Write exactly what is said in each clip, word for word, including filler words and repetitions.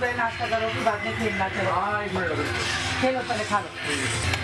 पहले नाश्ता करोगी, बाद में खेलना। चलो हाँ एक मिनट लगेगा, खेलो पहले, खा लो।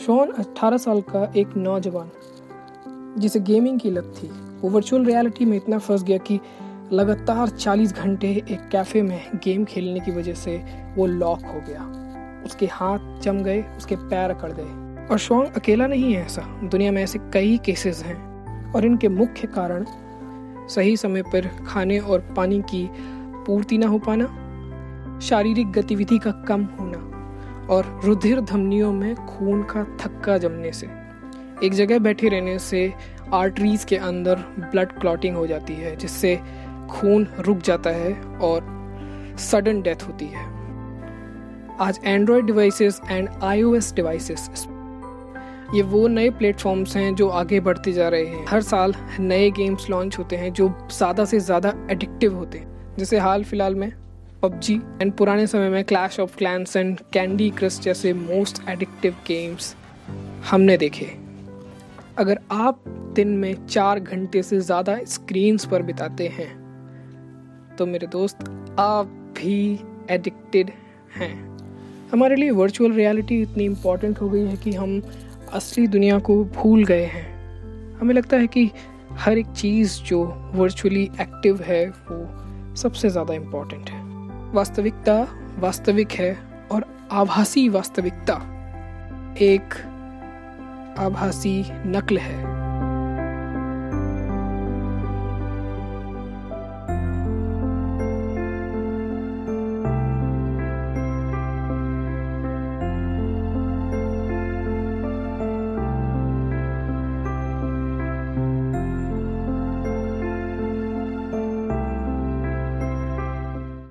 शॉन अठारह साल का एक नौजवान जिसे गेमिंग की लत थी, वो वर्चुअल रियलिटी में इतना फंस गया कि लगातार चालीस घंटे एक कैफ़े में गेम खेलने की वजह से वो लॉक हो गया। उसके हाथ जम गए, उसके पैर अकड़ गए। और शॉन अकेला नहीं है ऐसा, दुनिया में ऐसे कई केसेस हैं और इनके मुख्य कारण सही समय पर खाने और पानी की पूर्ति ना हो पाना, शारीरिक गतिविधि का कम होना और रुधिर धमनियों में खून का थक्का जमने से। एक जगह बैठे रहने से आर्टरीज के अंदर ब्लड क्लॉटिंग हो जाती है, जिससे खून रुक जाता है और सडन डेथ होती है। आज Android devices and iOS devices ये वो नए प्लेटफॉर्म्स हैं जो आगे बढ़ते जा रहे हैं। हर साल नए गेम्स लॉन्च होते हैं जो ज़्यादा से ज़्यादा एडिक्टिव होते हैं, जैसे हाल फिलहाल में पबजी एंड पुराने समय में Clash of Clans and Candy Crush जैसे मोस्ट एडिक्टिव गेम्स हमने देखे। अगर आप दिन में चार घंटे से ज़्यादा स्क्रीन्स पर बिताते हैं तो मेरे दोस्त आप भी एडिक्टेड हैं। हमारे लिए वर्चुअल रियलिटी इतनी इम्पॉर्टेंट हो गई है कि हम असली दुनिया को भूल गए हैं। हमें लगता है कि हर एक चीज़ जो वर्चुअली एक्टिव है वो सबसे ज़्यादा इम्पॉर्टेंट है। वास्तविकता वास्तविक है और आभासी वास्तविकता एक आभासी नकल है।